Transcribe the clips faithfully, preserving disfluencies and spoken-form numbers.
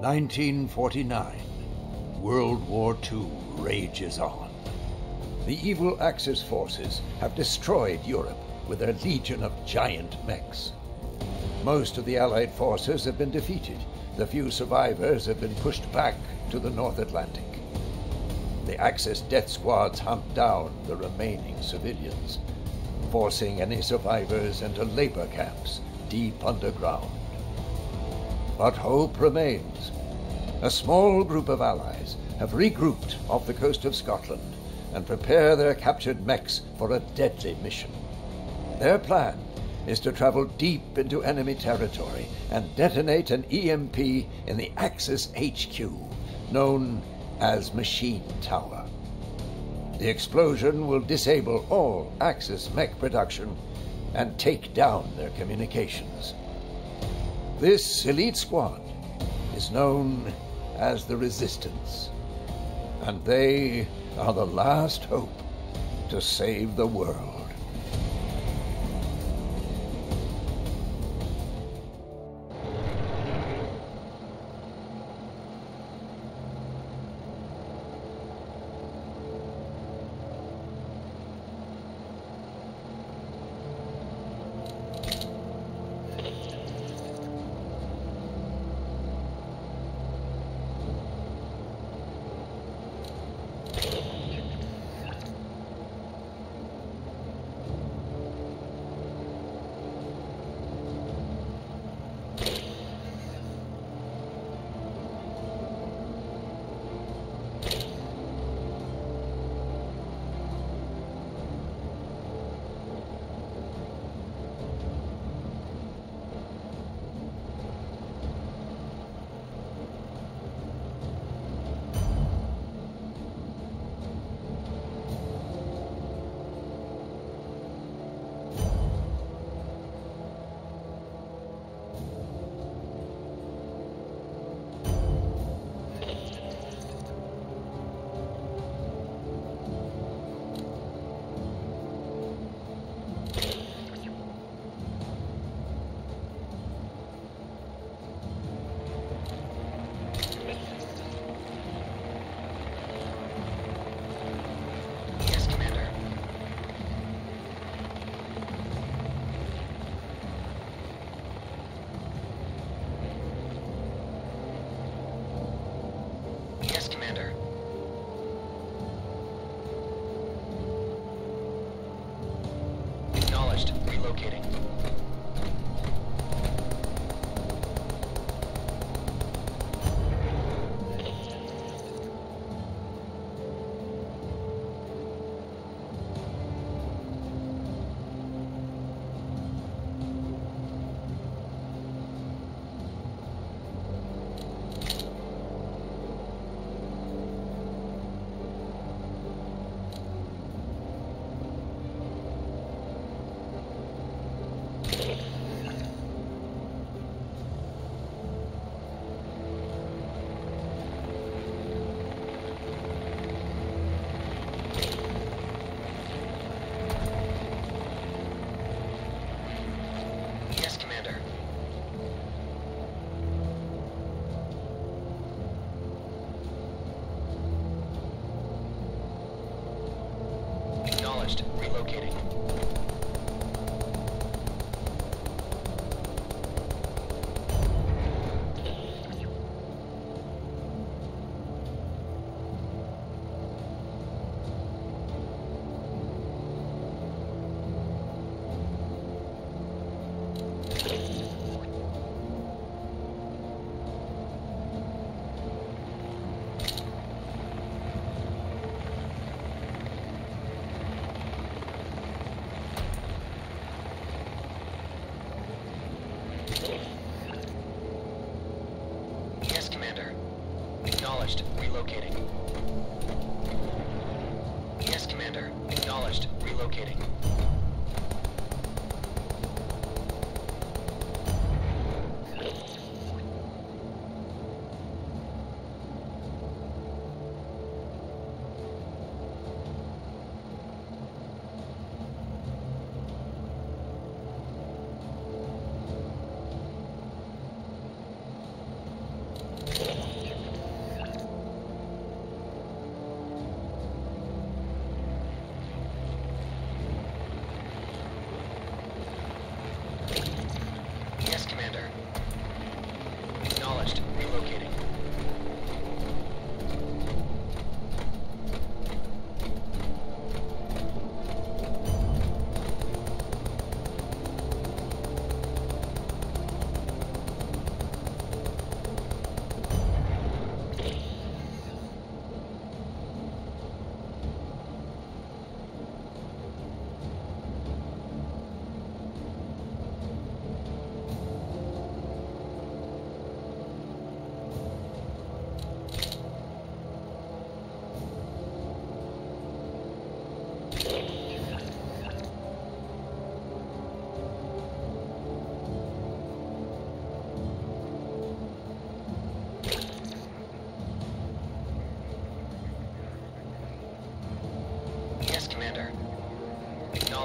nineteen forty-nine. World War Two rages on. The evil Axis forces have destroyed Europe with their legion of giant mechs. Most of the Allied forces have been defeated. The few survivors have been pushed back to the North Atlantic. The Axis death squads hunt down the remaining civilians, forcing any survivors into labor camps deep underground. But hope remains. A small group of allies have regrouped off the coast of Scotland and prepare their captured mechs for a deadly mission. Their plan is to travel deep into enemy territory and detonate an E M P in the Axis H Q, known as Machine Tower. The explosion will disable all Axis mech production and take down their communications. This elite squad is known as the Resistance, and they are the last hope to save the world.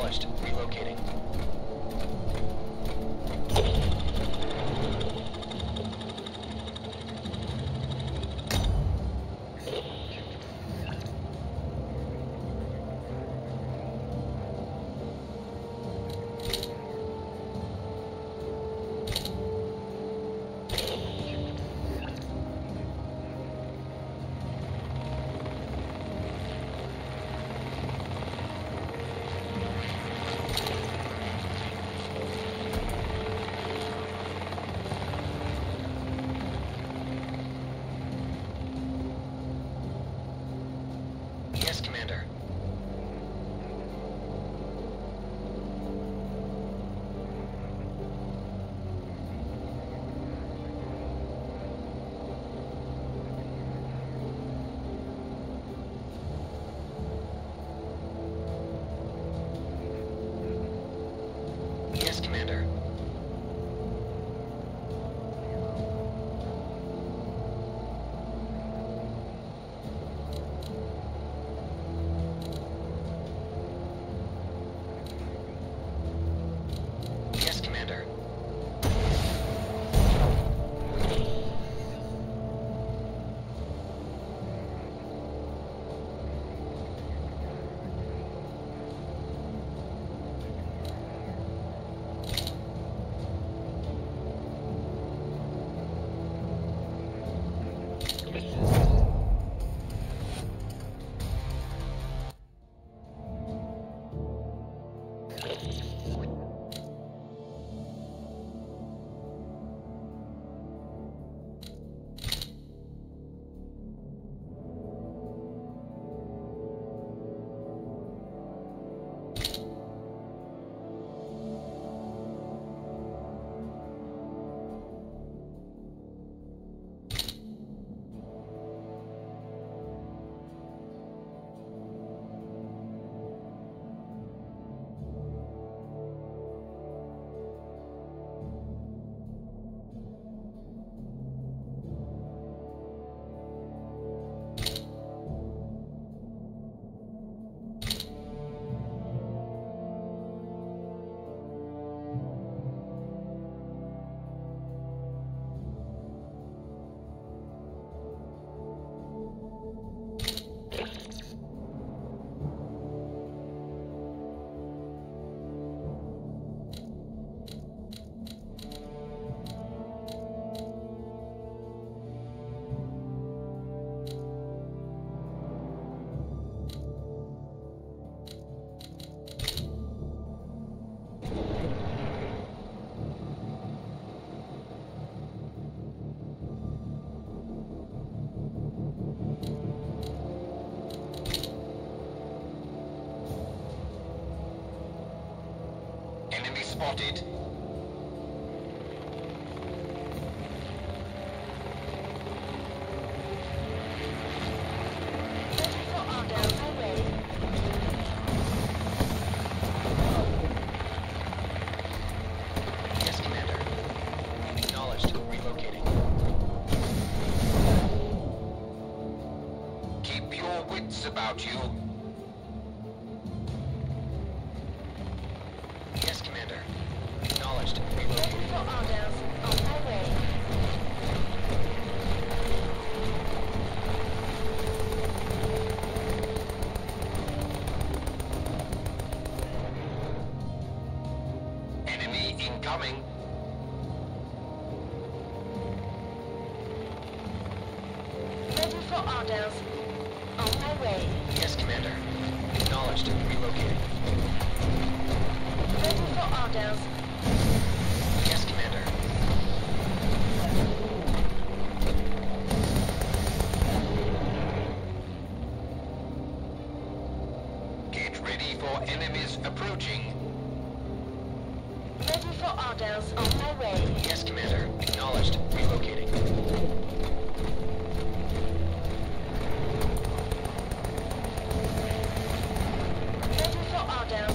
Acknowledged. Relocating. Yes, Commander. Yes, Commander. Yes, Commander. Enemy spotted. Yes, Commander. Acknowledged. Relocating. Keep your wits about you. Yes, Commander. Acknowledged. Relocating. On my way. Enemy incoming. Ready for orders. On my way. Yes, Commander. Acknowledged. Relocating. Ready for orders. Yes, Commander. Get ready for enemies approaching. Ready for orders. On my way. Yes, Commander. Acknowledged. Relocating. Ready for orders.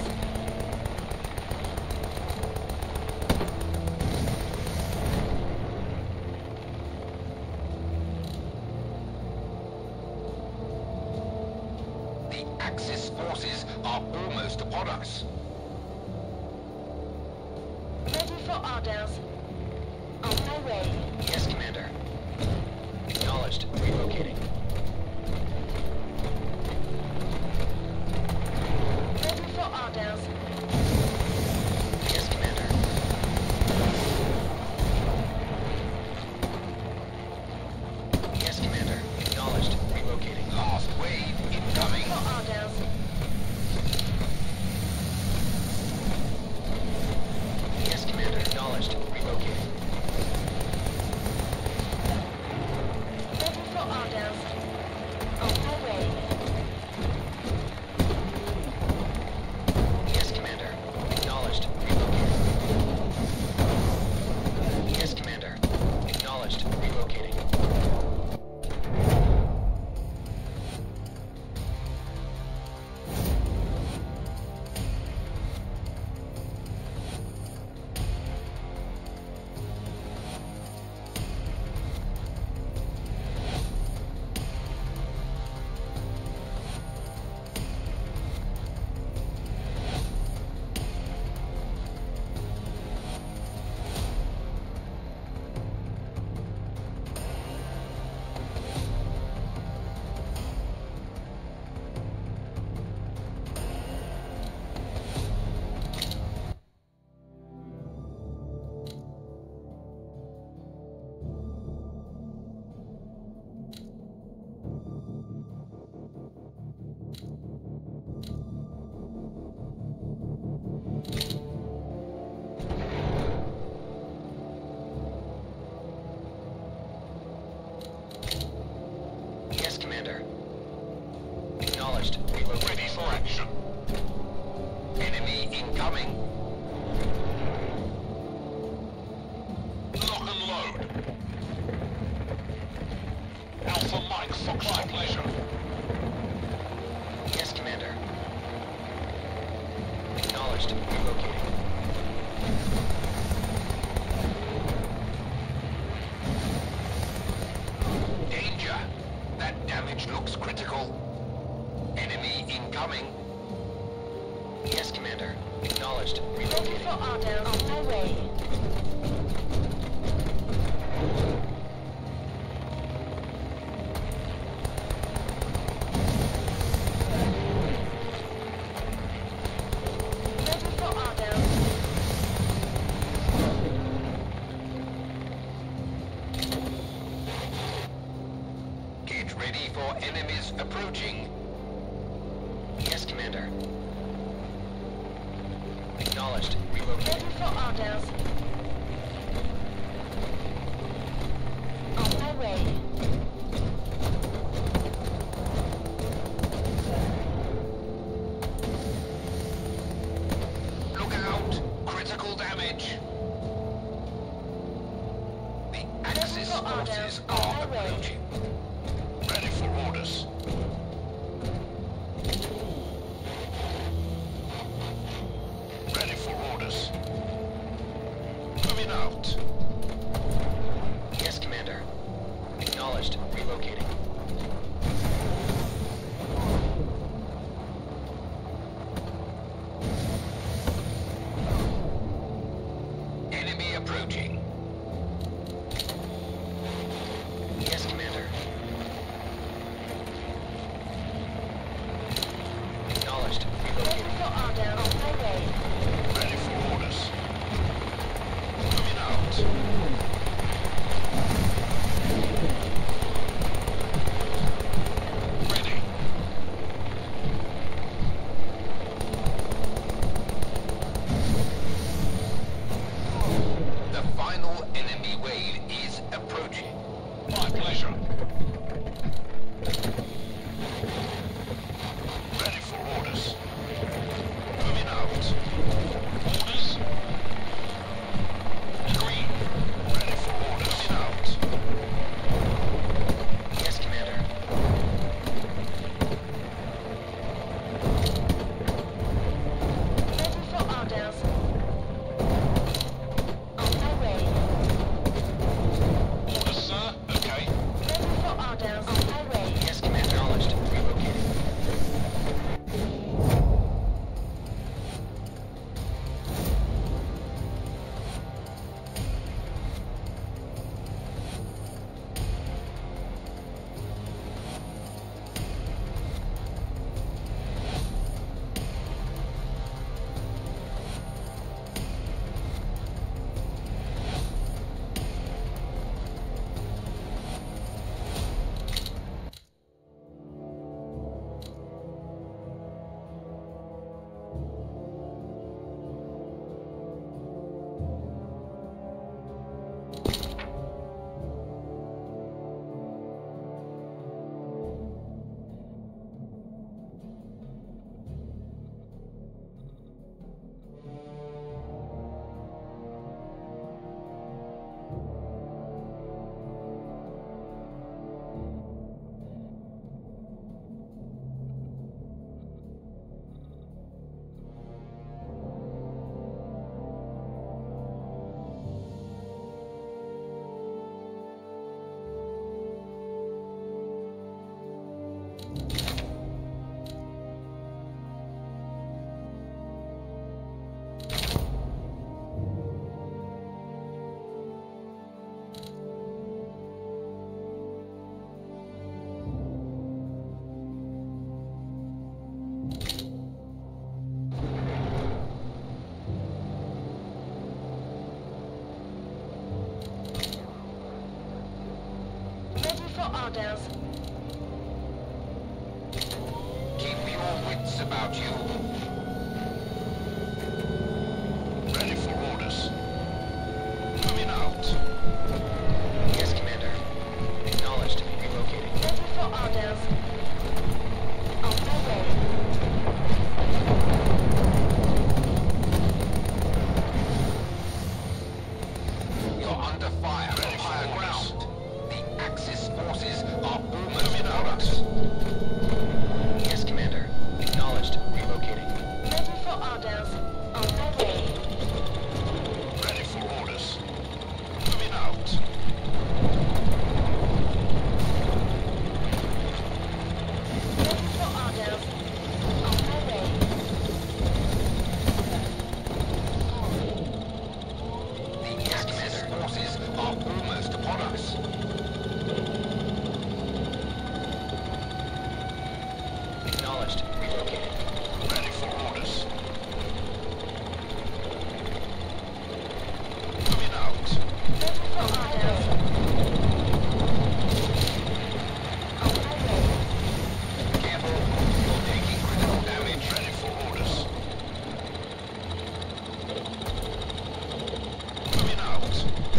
The Axis forces are almost upon us. for orders. On my way. Yes, Commander. Acknowledged. Relocating. Ready for orders. Yes, Commander. Yes, Commander. Acknowledged. Relocating. Last wave incoming. For orders. Yes, Commander. Acknowledged. Relocating. Ready for orders. On my way. Yes, Commander. Acknowledged. Relocating. Yes, Commander. Acknowledged. Relocating. Yes, Commander. Acknowledged. Relocating. Ready for action. Enemy incoming. Lock and load. Alpha Mike Fox, my pleasure. Yes, Commander. Acknowledged. Relocating. Danger. That damage looks critical. Enemy incoming. Yes, Commander. Acknowledged. Ready Relocating. for orders. On my way. Ready for orders. Get ready for enemies approaching. Yes, Commander. Acknowledged. Relocating. Ready for orders. On my way. Look out. Critical damage. The Axis for orders. forces On are my way. approaching. Ready for orders. Ready for orders. Moving out. Yes, Commander. Acknowledged. Relocating. Enemy approaching. Yes, Commander. Acknowledged. Ready Relocating. for orders. On my way. Ready for orders. Moving out. Ready. The final enemy wave is approaching. My pleasure. Ready for orders. Moving out. Orders. Green. Ready for orders. Moving out. Yes, Commander. Ready for orders. On my way. Orders, sir. Okay. Ready for orders. On my orders. Keep your wits about you. Ready for orders. Moving out. Yes, Commander. Acknowledged. Relocating. Ready for orders. On my way. You're under fire from Ready for higher orders. ground. The Axis forces are almost Moving upon out. us. Yes, Commander. Acknowledged. Relocating. Ready for orders. On my way. Ready for orders. Moving out. Ready for orders. On my way. The Axis forces are almost upon us. Acknowledged. Relocating. Ready for orders. Moving out. Ready for orders. On my way. Careful, you're taking critical damage. Ready for orders. Moving out.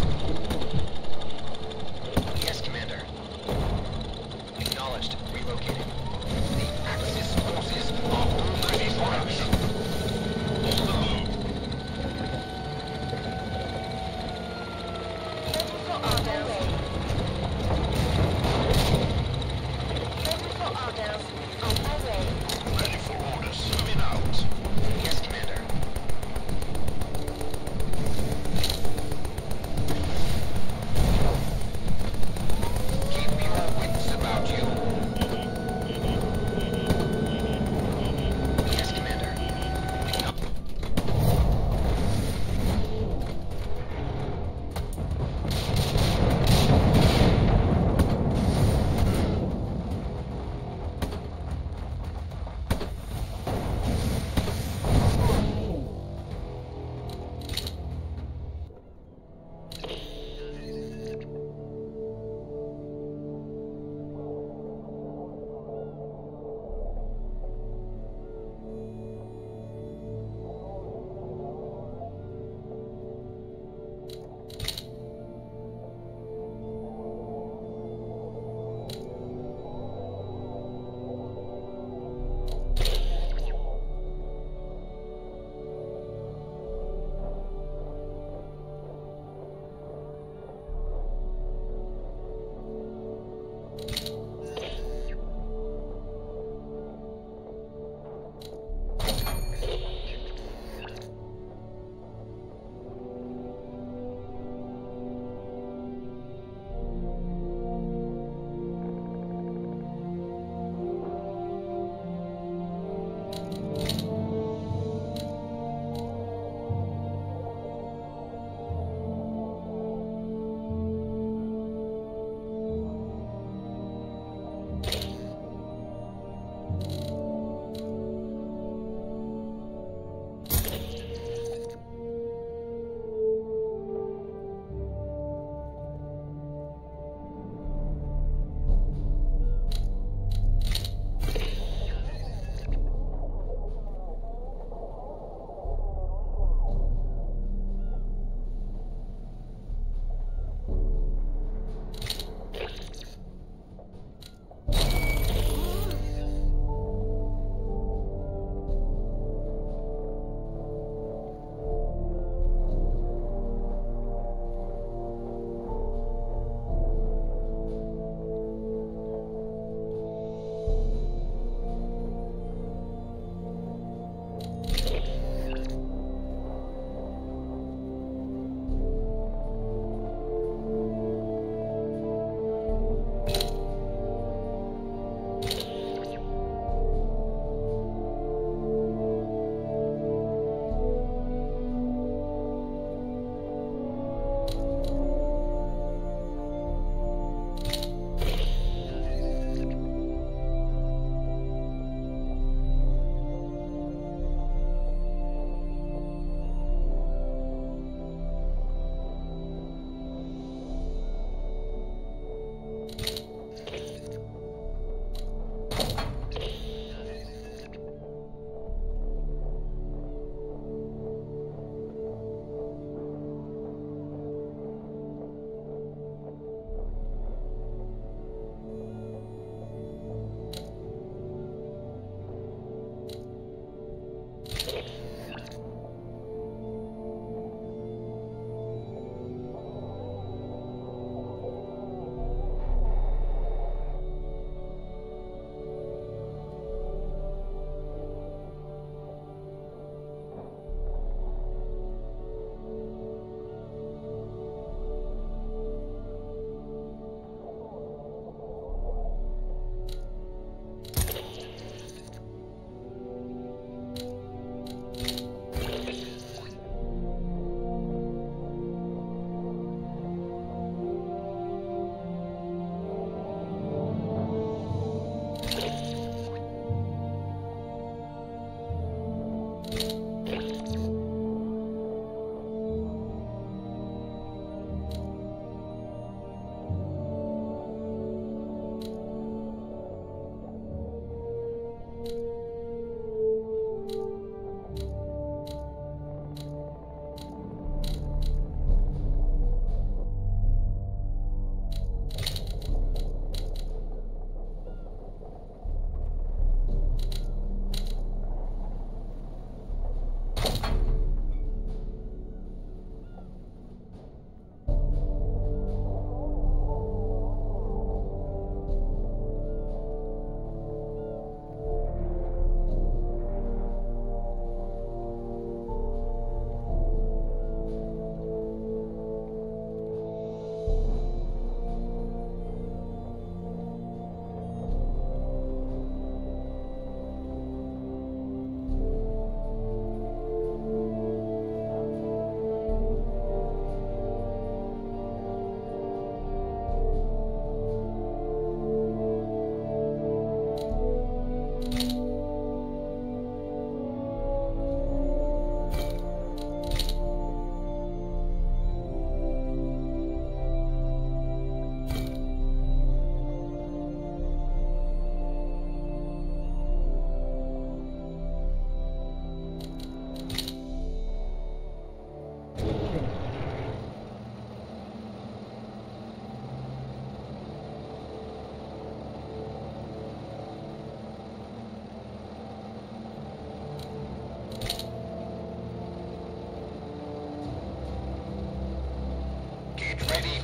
Yes, Commander. Acknowledged. Relocating. The Axis forces are almost upon us. On the move. Ready for orders.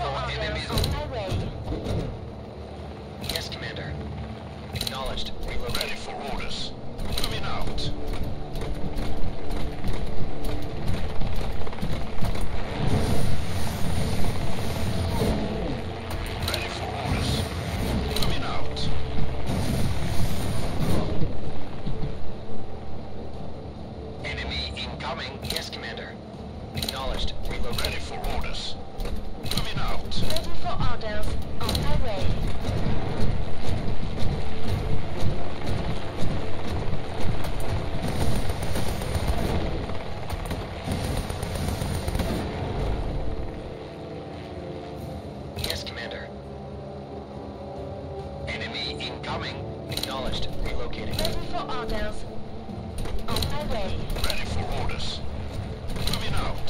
for orders. enemies. On my way. Yes, Commander. Acknowledged. Ready Relocating. for orders. Moving out. Ready for orders. Moving out. Enemy incoming. Yes, Commander. Acknowledged. Relocating. Ready for orders. Moving out. Ready for orders. On my way. Yes, Commander. Enemy incoming. Acknowledged. Relocating. Ready for orders. On my way. Ready for orders. Moving out.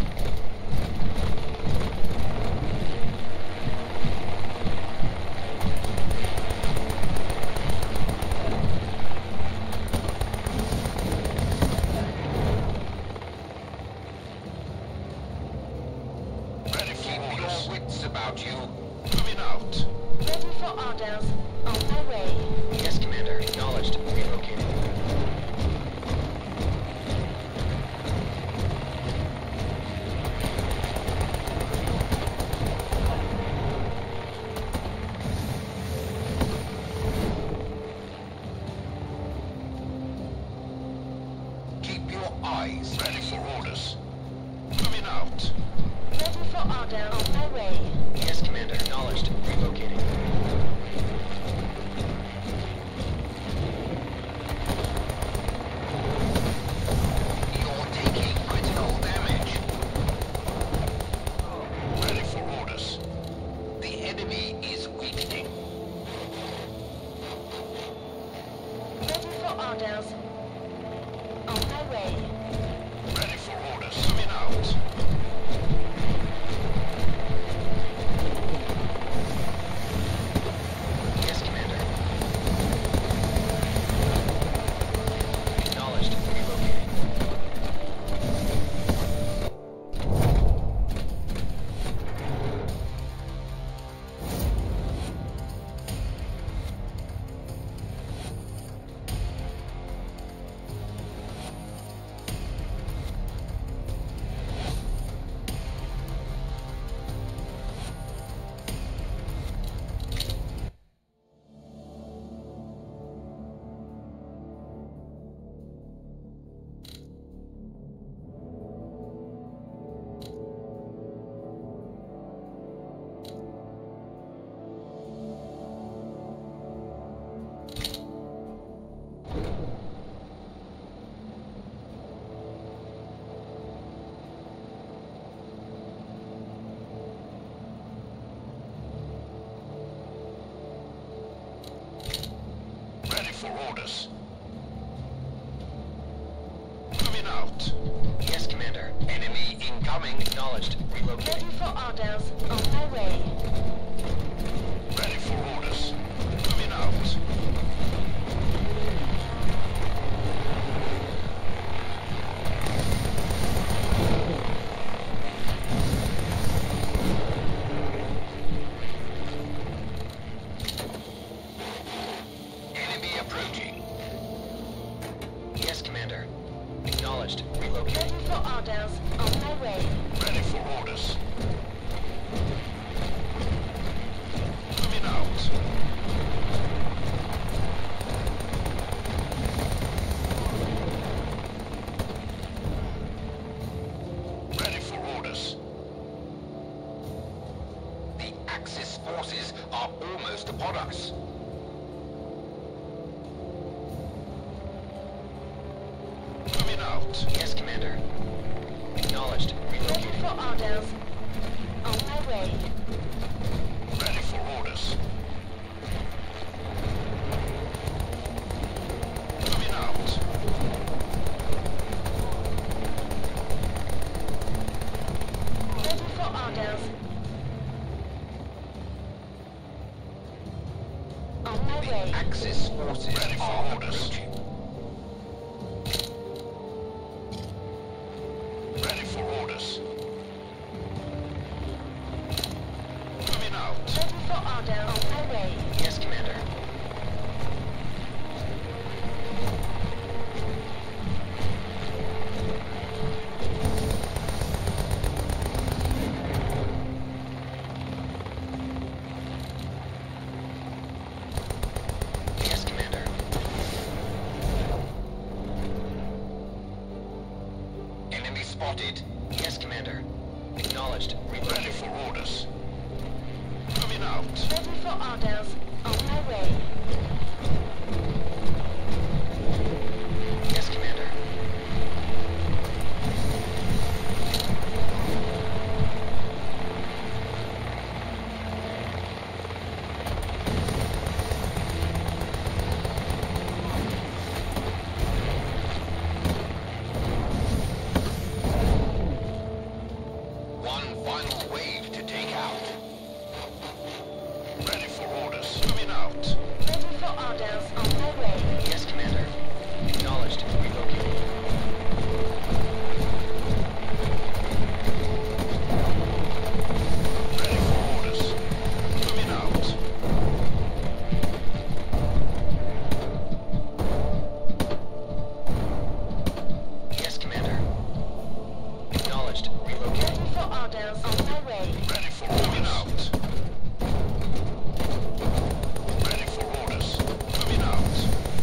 Ready for Keep your orders. wits about you. Moving out. Ready for orders. On my way. Yes, Commander. Acknowledged. Relocating. Keep your eyes. Ready for orders. Moving out. Ready for orders. On my way. Yes, Commander. Acknowledged. Relocating. You're taking critical damage. Ready for orders. The enemy is weakening. Ready for orders. On my way. Ready for orders. Moving out. Yes, Commander. Acknowledged. Relocating. Ready for orders. Moving out. Yes, Commander. Enemy incoming. Acknowledged. Relocating. Ready for orders. On my way. Ready for orders. Moving out. Enemy approaching. Yes, Commander. Acknowledged. Relocating. Ready for orders. On my way. Ready for orders. Moving out. Ready for orders. The Axis forces are almost upon us. Moving out. Yes, Commander. Acknowledged. Ready Relocating. for orders. On my way. Ready for orders. Moving out. Ready for orders. On my way. Axis forces Ready for are orders. approaching. Ready for orders. spotted. Yes, Commander. Acknowledged. Ready Relocating. for orders. Coming out. Ready for orders. On my way. Yes, Commander. One final wave to take out. Ready for orders. Coming out. Ready for orders. On my way. Yes, Commander. Acknowledged. Relocating. Ready for orders. Coming out. Yes, Commander. Acknowledged. Relocating. Ready for orders. On my way. Ready for coming out. Ready for orders. Coming out.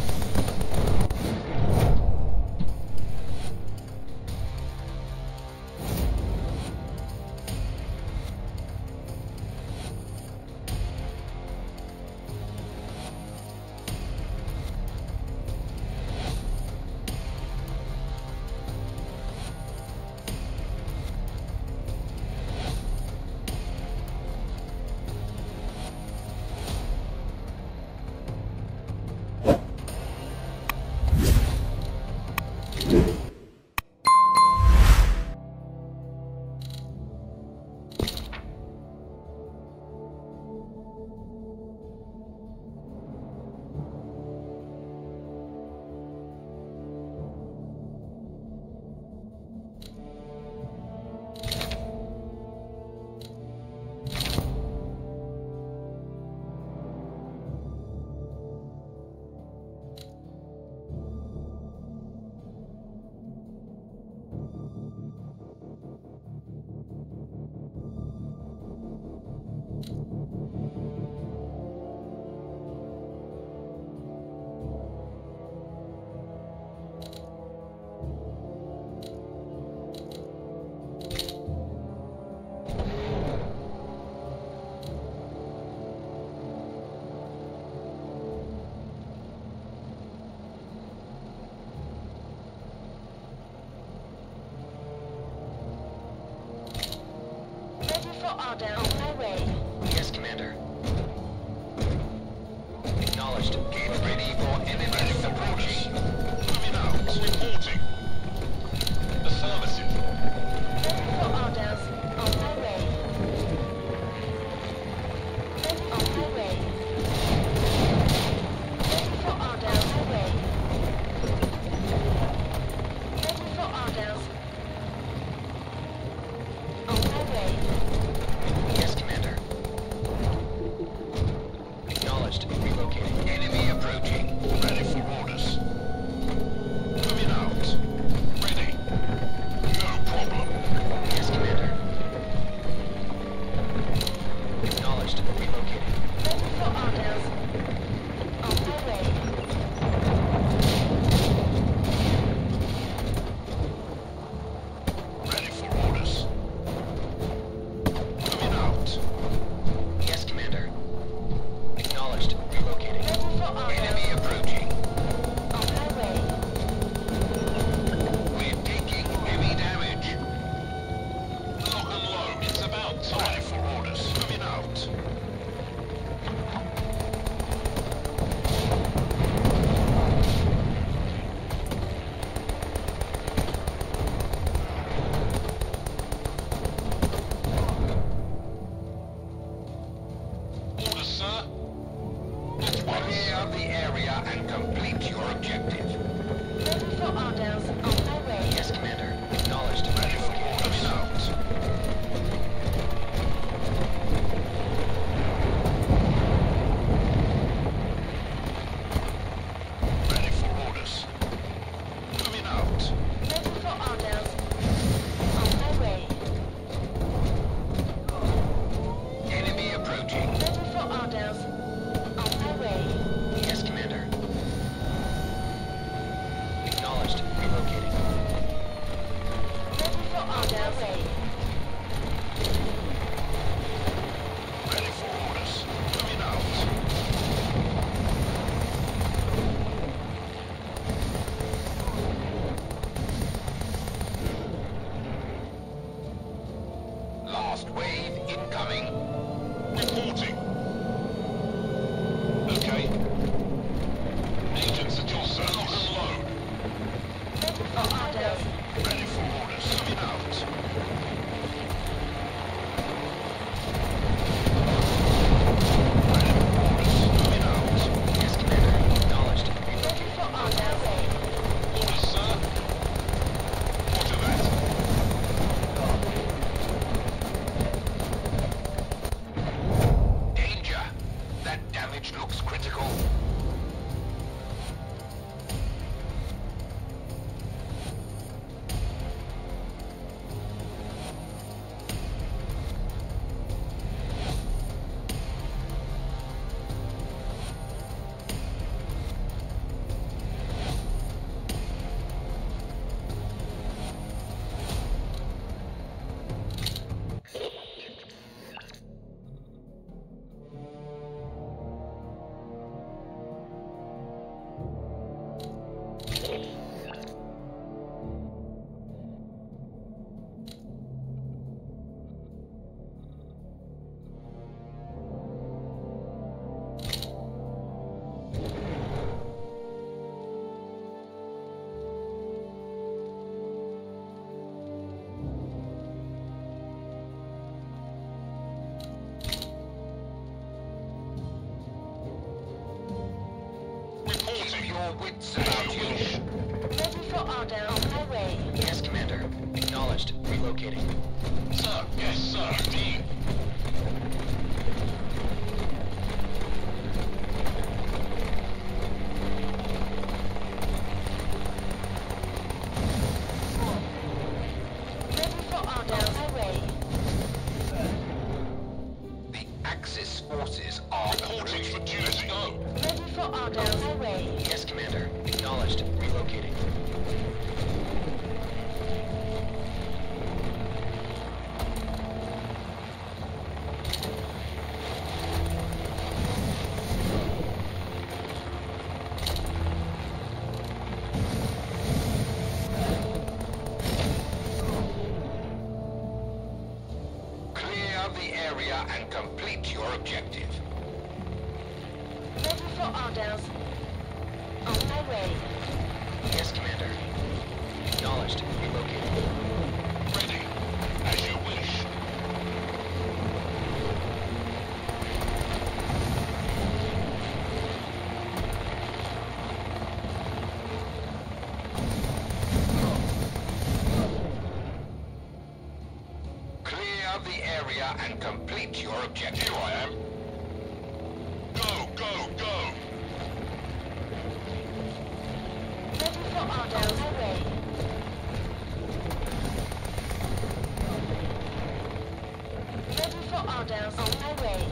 Ready for orders. On my way. Yes, Commander. Acknowledged. Get ready for enemies approaching. Coming out. Reporting. Affirmative. Ready for orders. On my way. Ready on my way. Ready for orders. On my way. Ready for orders. On my way. Yes, Commander. Last wave incoming. Reporting. Okay. Agents at your service. Lock and load. Ready for orders. Ready for orders. Coming out. Ready for orders. Coming out. Yes, Commander. Acknowledged. Ready for orders. Orders, sir. Roger that. Danger. That damage looks critical. Keep your wits about you. Ready for orders. On my way. Yes, Commander. Acknowledged. Relocating. Sir. Yes, sir. Indeed. Ready for orders. On my way. The Axis forces are Reporting for duty. Go. Ready for orders. On my way. Yes, Commander. Acknowledged. Relocating. Clear the area and complete your objective. Ready for orders. On my way. Yes, Commander. Acknowledged. Relocating. Ready. As you wish. Clear the area and complete your objective. Here I am. Go, go, go. Ready for orders. On my way. Ready for orders. On my way.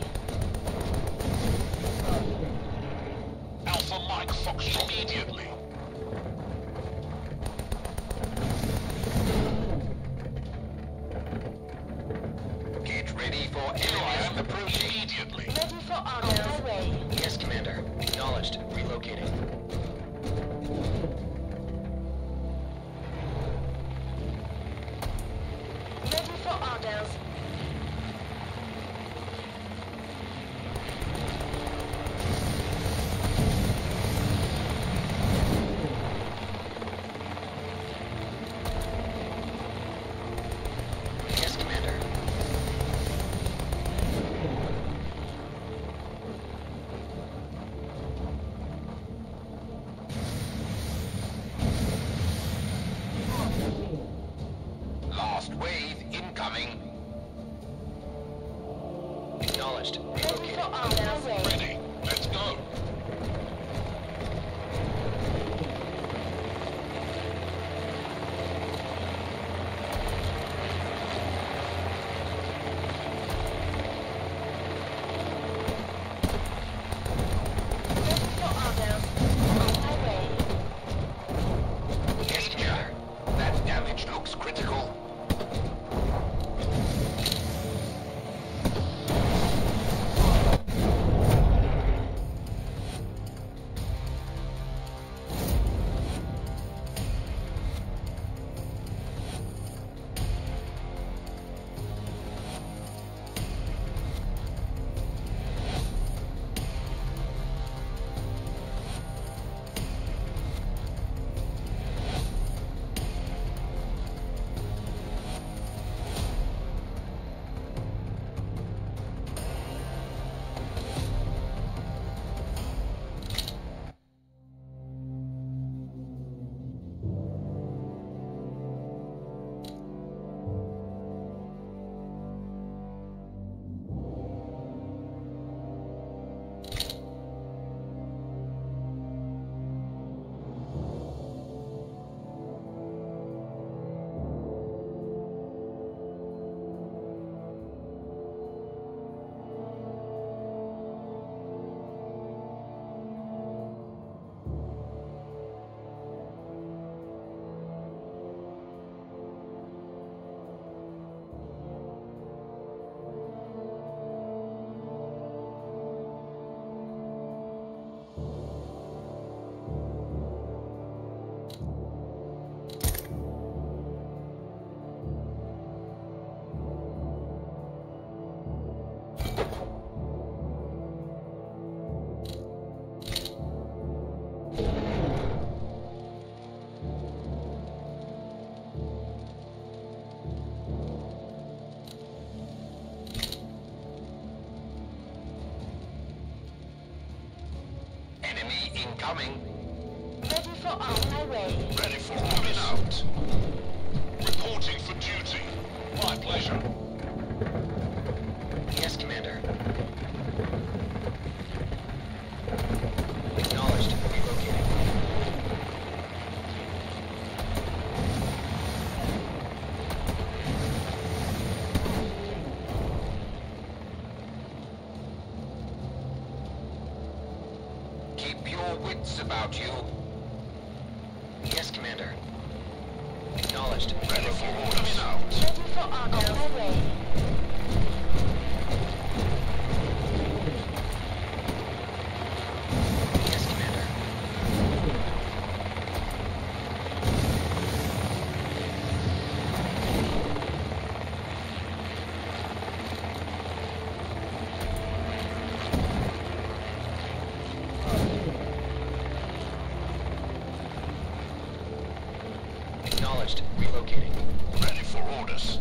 Alpha Mike Foxtrot immediately. Get ready for Here I enemies am. approaching. Immediately. Ready for orders. On my way. Yes, Commander. Acknowledged. Relocating. Ready for orders. Yes, Commander. Last wave incoming. Acknowledged. Ready for Relocating. orders. On my way. Ready. Let's go. Ready for orders. On my way. Yes, Commander. That damage looks critical. incoming. Ready for on my way. Ready for orders. Out. Reporting for duty. My pleasure. Yes, Commander. Acknowledged. Relocating. Keep your wits about you. Yes, Commander. Acknowledged. Ready for Relocating. orders. Out. Ready for on my way. Yes, Commander. Acknowledged. Relocating. Ready for orders.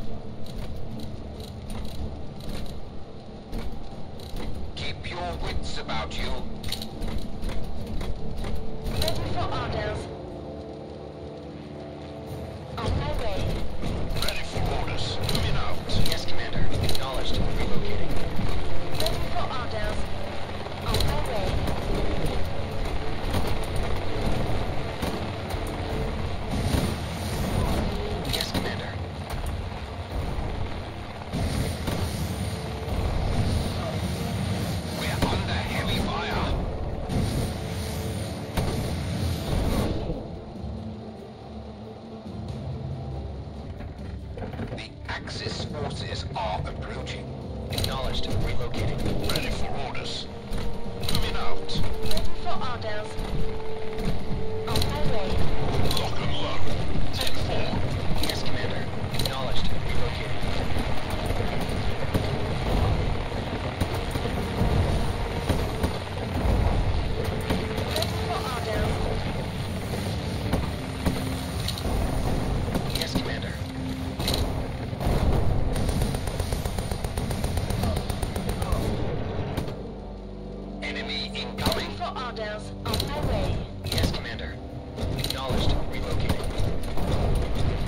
Keep your wits about you. Ready for orders. On my way. Ready for orders. Moving out. Yes, Commander. Acknowledged. Relocating. Ready for orders. On my way. Yes, Commander. We're under heavy fire. The Axis forces are approaching. Acknowledged. Relocating. Ready for orders. Moving out. Ready for orders. On my way. Lock and load. ten four. Yes, Commander. Acknowledged. Relocating. Ready for orders. Yes, Commander. Enemy Ready incoming. for orders. On my way. Yes, Commander. Acknowledged. Relocating.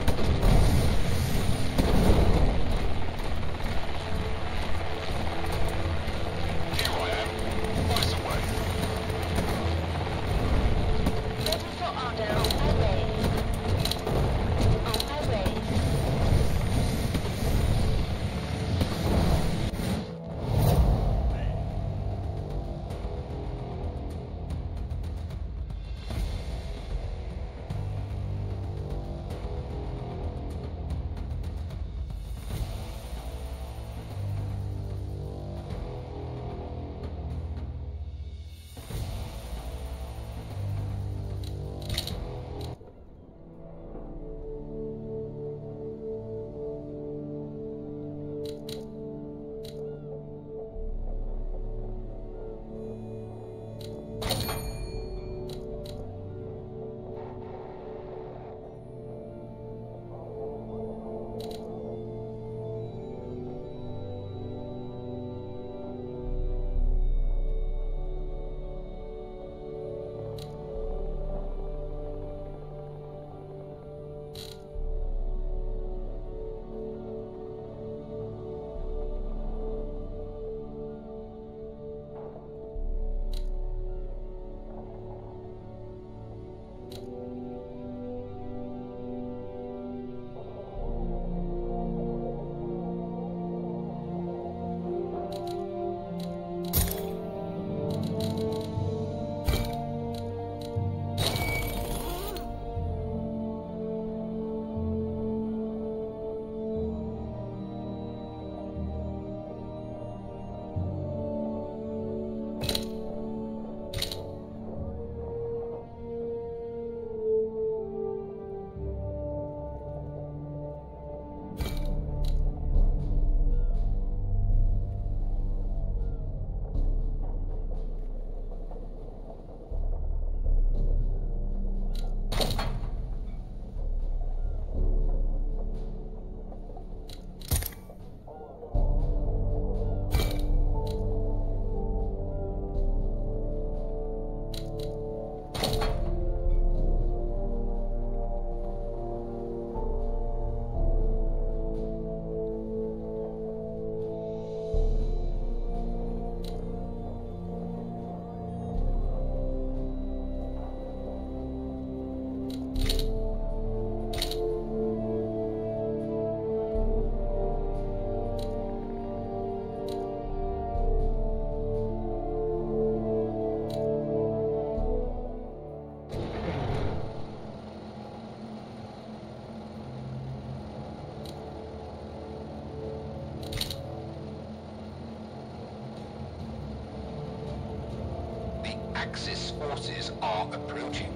Axis forces are approaching.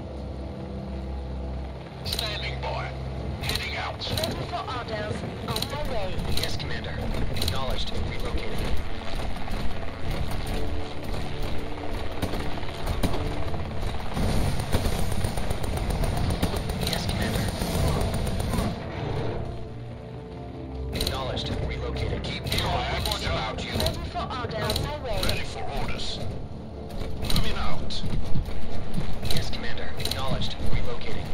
Standing by. Heading out. Ready for orders. On my way. Yes, Commander. Acknowledged. Relocating. Yes, Commander. Acknowledged. Relocating. Keep your wits about you. Ready for orders. On my way. Ready for orders. Moving out. Yes, Commander. Acknowledged. Relocating.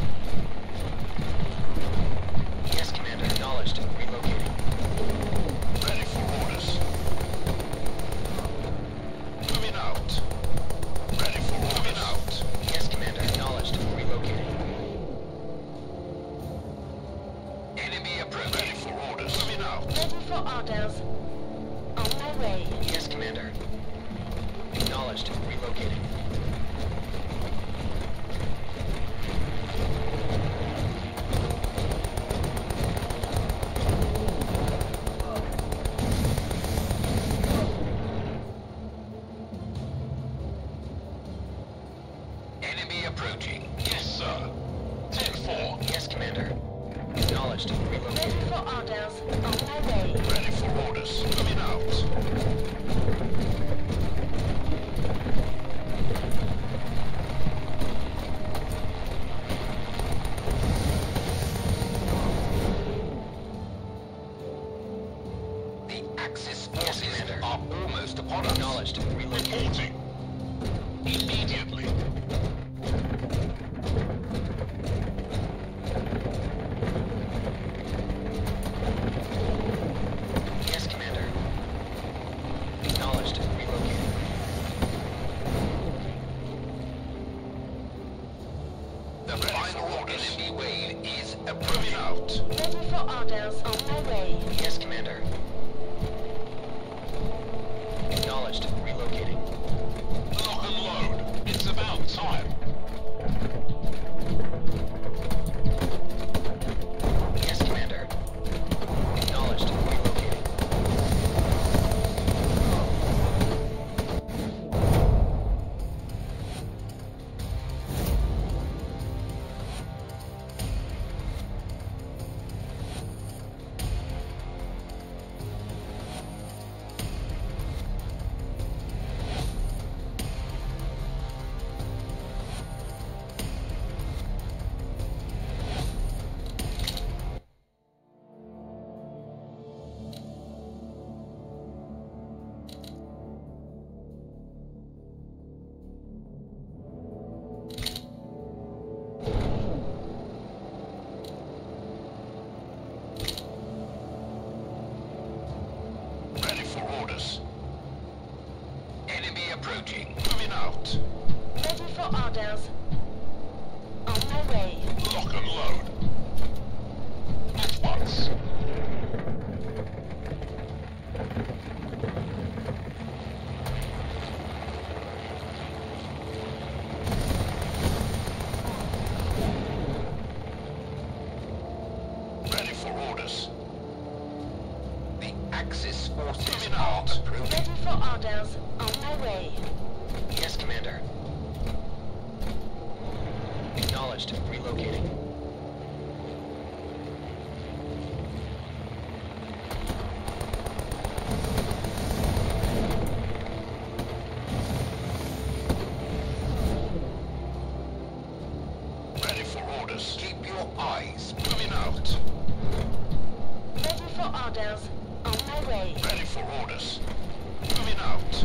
Yes, Commander. Acknowledged. Relocating. Ready for orders. Moving out. Ready for orders. Moving out. Yes, Commander. Acknowledged. Relocating. Enemy approaching. Ready for orders. Moving out. Ready for orders. On my way. Yes, Commander. Acknowledged. Relocating. Enemy approaching. Yes, sir. ten four. Yes, Commander. Acknowledged. Ready Relocating. for orders. On my way. Ready for orders. Moving out. The Axis Yes, forces Commander. are almost upon us. Acknowledged. Relocating. Reporting. Immediately. Yes, Commander. Acknowledged. Relocating. The Ready final for orders. enemy wave is Moving approaching. out. Ready for orders. On my way. Yes, Commander. Acknowledged. Relocating. Lock and load. It's about time. Yes, Commander. Acknowledged. Relocating. Ready for orders. Enemy approaching. Moving out. Ready for orders. On my way. Lock and load. At once. Ready for orders. The Axis forces Moving are out. approaching. Ready for orders. On my way. Yes, Commander. Acknowledged. Relocating. Ready for orders. Keep your eyes. Moving out. Ready for orders. On my way. Ready for orders. Moving out.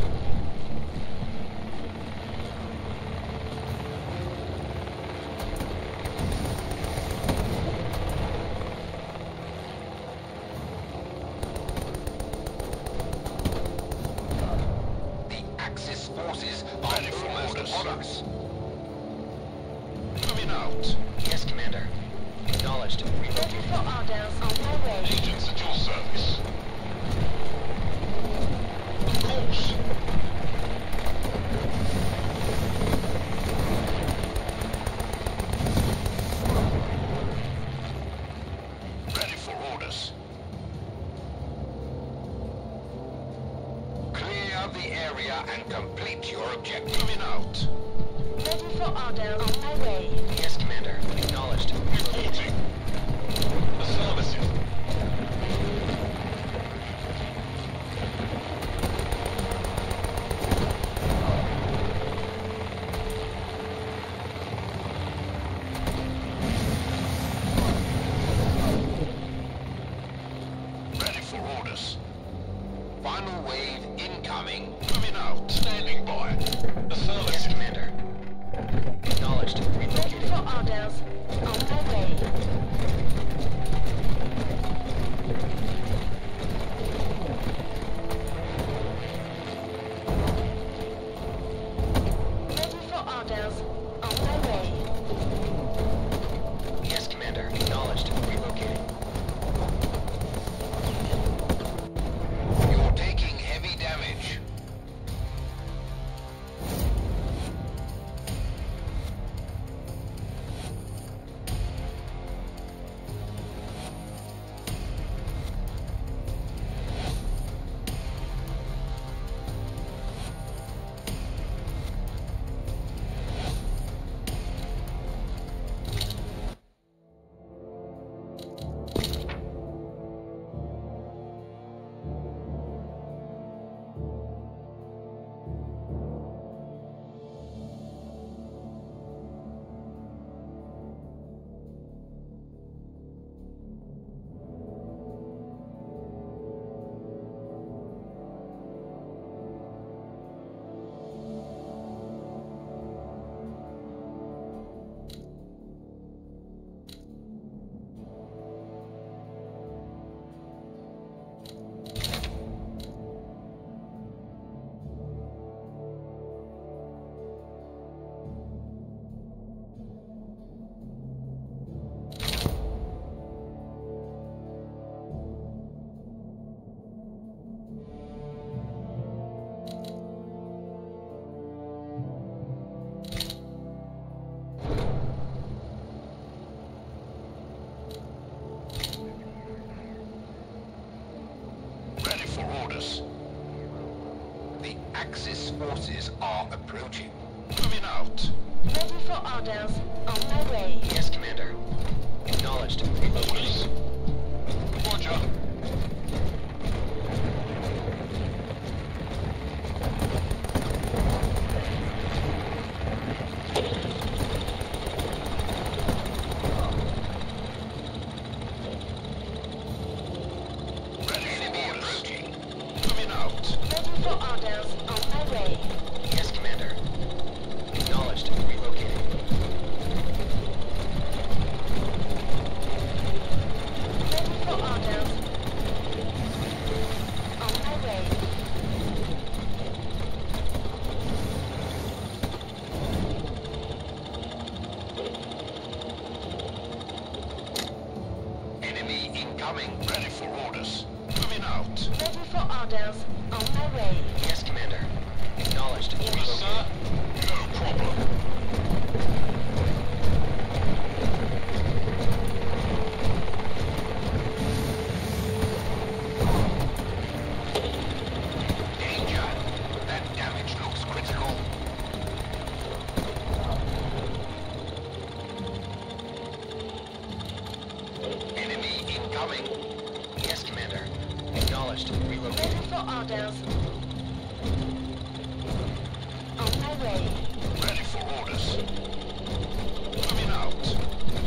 The Axis forces are Ready for almost orders. upon us. Moving out. Yes, Commander. Acknowledged. Ready Relocating. for orders. On my way. Agents at your service. Of course. Ready for orders. Clear out the area and complete your objective. Moving out. Ready for orders. On my way. Yes, Commander. Acknowledged. Reporting. Affirmative. Ready for orders. Final wave incoming. Moving out. Standing by. Yes, Affirmative. Commander. Acknowledged. Ready Relocating. for orders. On my way. Ready for orders. On my way. Yes, Commander. Acknowledged. Relocating. You're taking heavy damage. Ready for orders. The Axis forces are approaching. Moving out. Ready for orders. On my way. Yes, Commander. Acknowledged. Relocating. Roger. Ready for Enemy orders. approaching. Moving out. Ready for orders. On my way. Yes, Commander. Acknowledged. Relocating. Ready for orders. On my way. Enemy incoming. Ready for orders. Moving out. Ready for orders. On my way. Yes, Commander. Acknowledged. Orders, sir. Relocating. No problem. Danger. That damage looks critical. Enemy incoming. Yes, Commander. Acknowledged. Relocating. Ready for orders. On my way. Ready for orders. Moving out.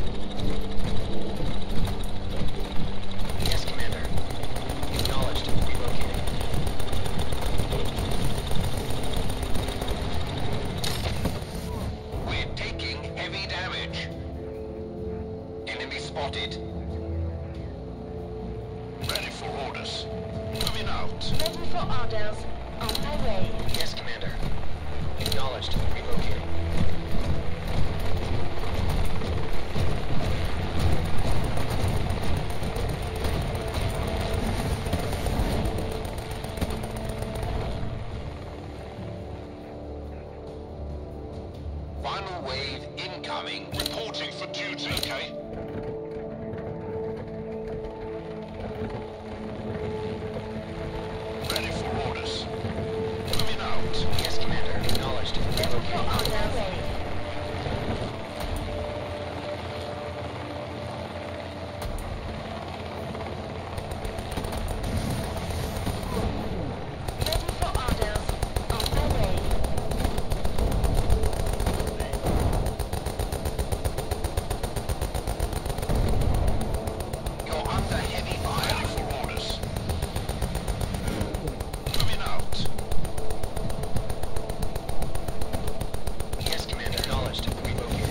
Yes, Commander. Acknowledged. Relocating. We're taking heavy damage. Enemy spotted. Ready for orders. Moving out. Ready for orders. On my way. Yes, Commander. Acknowledged. Relocating. Final wave incoming. Reporting for duty, okay? Ready for orders. for orders. Ready for orders. On my way. You're under heavy fire. Ready for orders. Moving out. Yes, Commander. Acknowledged. Relocating.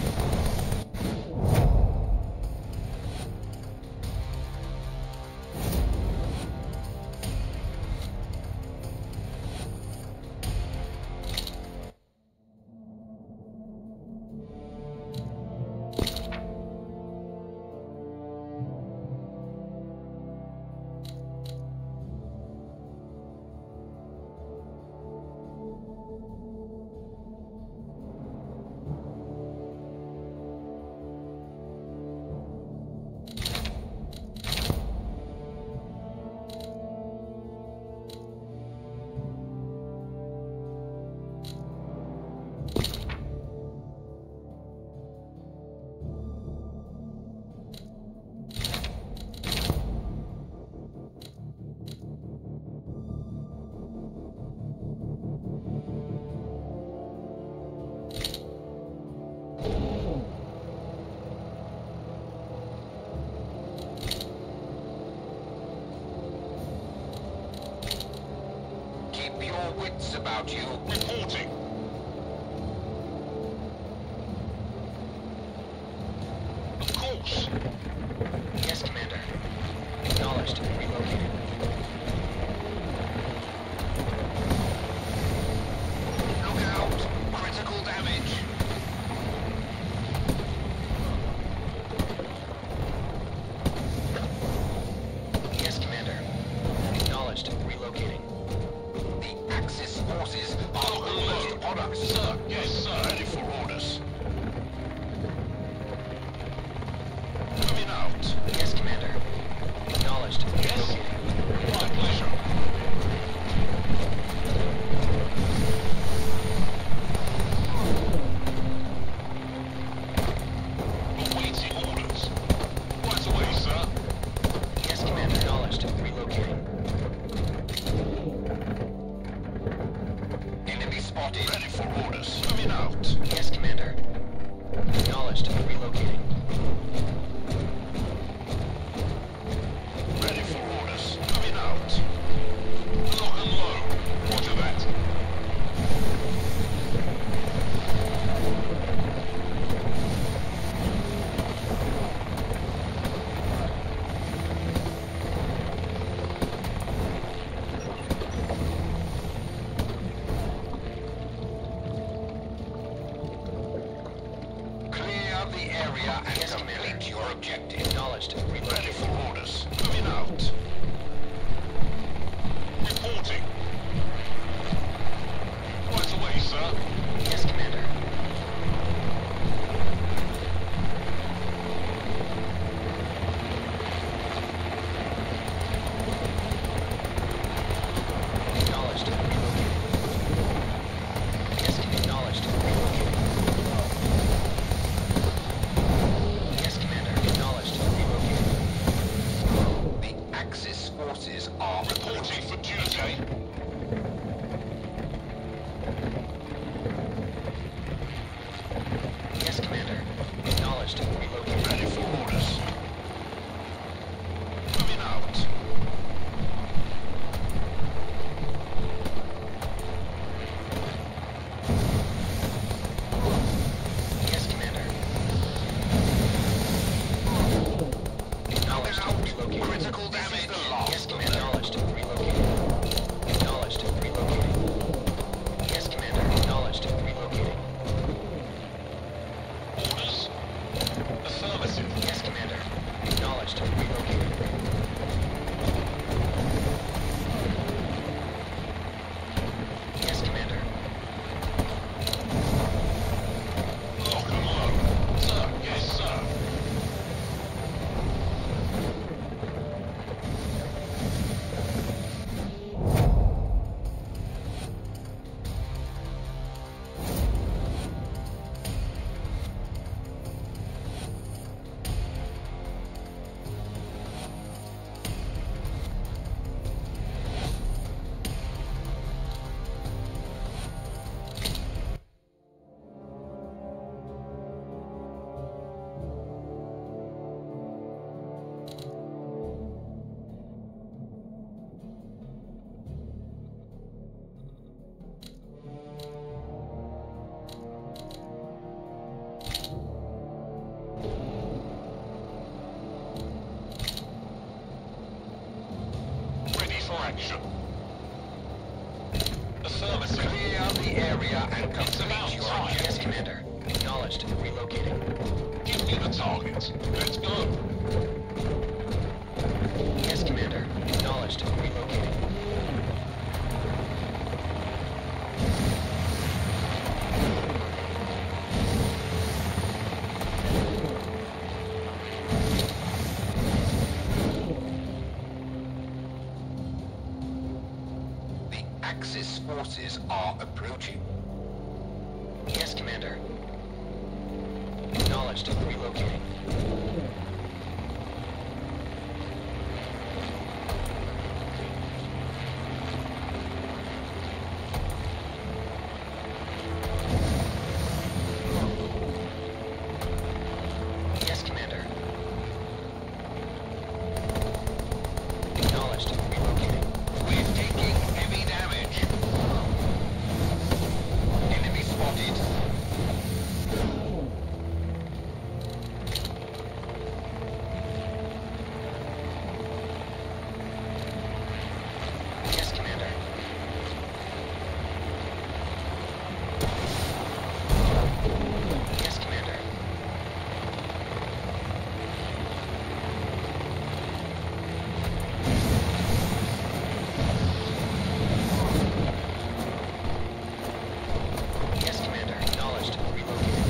Keep your wits about you. Reporting. Of course. Yes, Commander. Acknowledged. Relocating. Look out! Critical damage. Yes, Commander. Acknowledged. Relocating. The Axis forces are almost upon us. Sir, yes, sir. Ready for orders. Moving out. Yes, Commander. Acknowledged. Yes. Relocating. My pleasure. Awaiting orders. Right away, sir. Yes, Commander. Acknowledged. Relocating. Enemy spotted. Ready for orders. Moving out. Yes, Commander. Acknowledged. Relocating. Ready for orders. Moving out. Lock and load. Roger that. Clear the area and Yes, complete Commander. your objective. Acknowledged. Ready Relocating. for orders. Moving out. Reporting. Right away, sir. Yes, Commander. Acknowledged. Relocating. Yes, acknowledged. Relocating. Yes, Commander. Acknowledged. Relocating. The Axis forces are Reporting for duty. Yes, Commander. Acknowledged. Relocating. Ready for orders. Moving out. Yes, Commander. Acknowledged. out. Relocating. Critical This is damage. the last. Yes, Commander. Acknowledged. Relocating. Acknowledged. for action. Affirmative. Clear the area and It's about complete your time. Yes, Commander. Acknowledged. Relocating. Give me the target. Let's go. Yes, Commander. Acknowledged. Relocating. The Axis forces are approaching. Yes, Commander. Acknowledged. Relocating. Yes, Commander. Acknowledged. Relocating. We're taking heavy damage. Enemy spotted. Yes, Commander. Yes, Commander. Yes, Commander. Acknowledged. Relocating.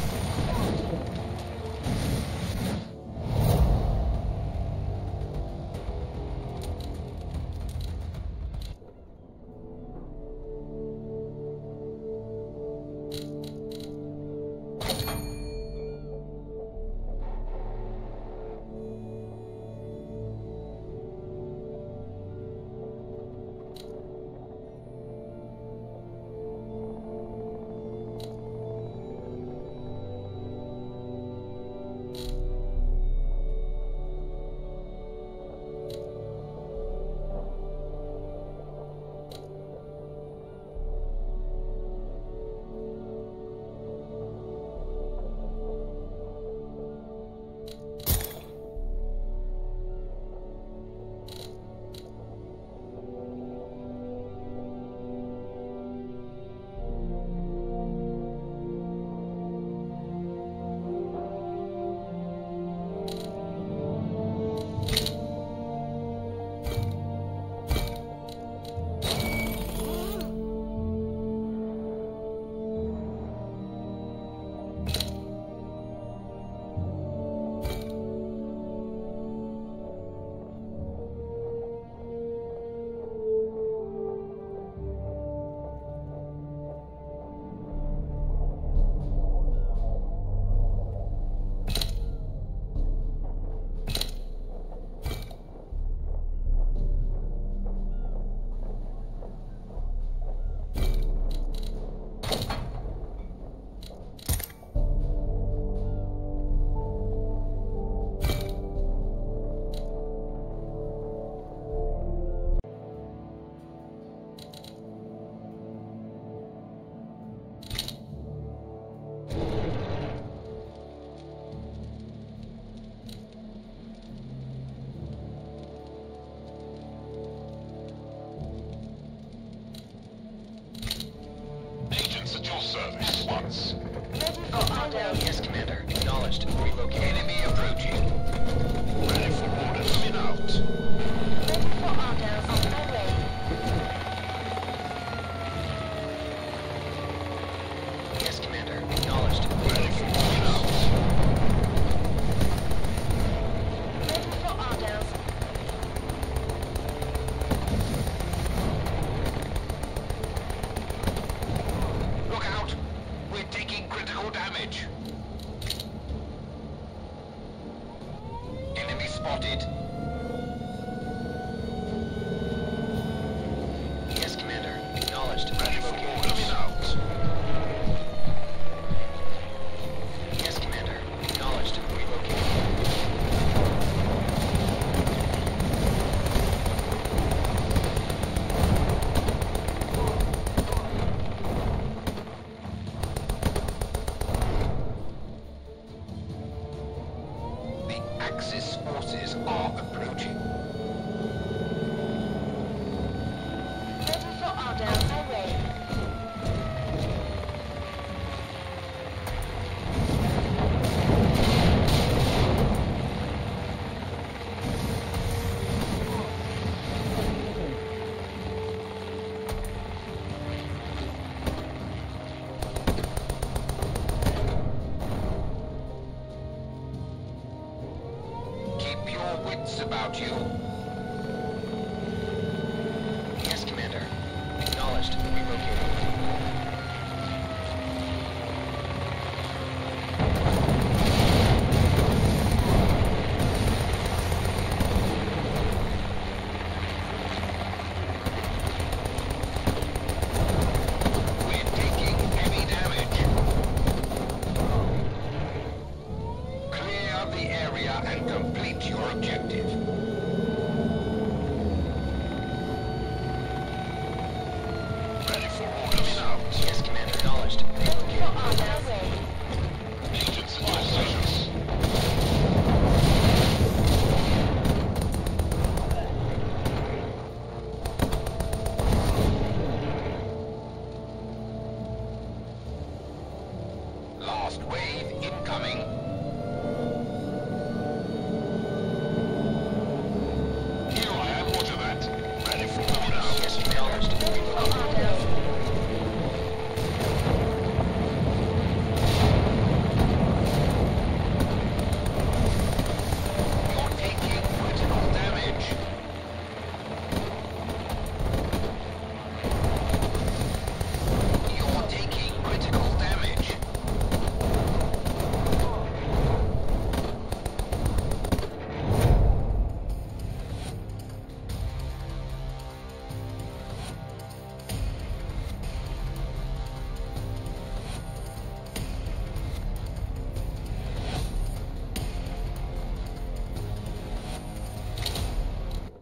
Agents at your service. Once. Ready for orders. Yes, Commander. Acknowledged. Relocating. Enemy approaching.